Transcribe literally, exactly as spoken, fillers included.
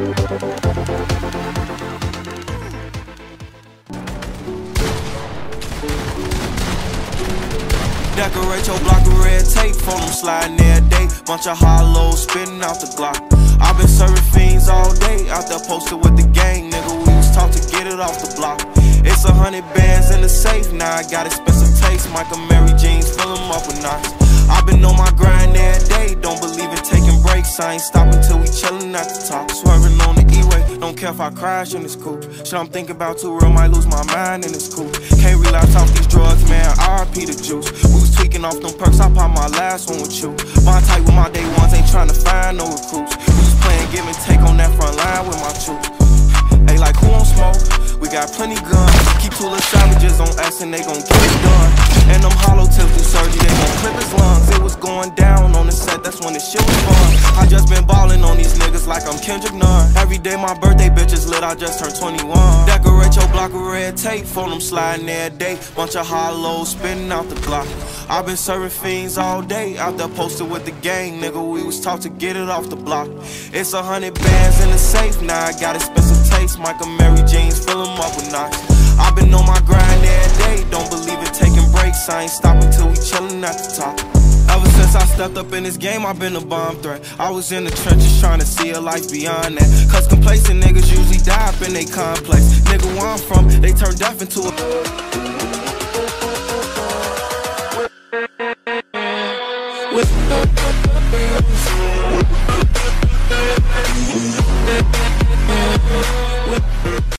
Decorate your block with red tape, phone them sliding every day. Bunch of hollows spitting out the Glock. I've been serving fiends all day, out there posted with the gang, nigga. We was taught to get it off the block. It's a hundred bands in the safe, now I got expensive taste. Michael Mary jeans, fill them up with knots. I've been on my grind every day, don't believe in taking breaks. I ain't stopping till we chillin' at the top. Swerving on the E-way, don't care if I crash in this coupe. Shit I'm thinking about too real, might lose my mind in this coupe. Can't relapse off these drugs, man, R I P the juice. We was tweaking off them perks, I popped my last one with you. Bond tight with my day ones, ain't trying to find no recruits. We was playing give and take on that front line with my troops. Hey, like who on smoke? We got plenty guns. Keep two little savages on us and they gon' get it done. And them hollow tips do surgery, they gon' clip his lungs. It was going down on the set, that's when the shit was fun. I just been ballin' on these niggas like I'm Kendrick Nunn. Every day my birthday bitch is lit, I just turned twenty-one. Decorate your block with red tape, phone them sliding every day. Bunch of hollows spitting out the block. I've been serving fiends all day, out there posted with the gang, nigga. We was taught to get it off the block. It's a hundred bands in the safe, now I got expensive taste. Michael Mary jeans, fill them up with knots. I've been on my grind every day, don't believe in taking breaks. I ain't stopping till we chillin' at the top. Ever since I stepped up in this game, I've been a bomb threat. I was in the trenches trying to see a life beyond that. Cause complacent niggas usually die up in they complex. Nigga, where I'm from, they turn death into a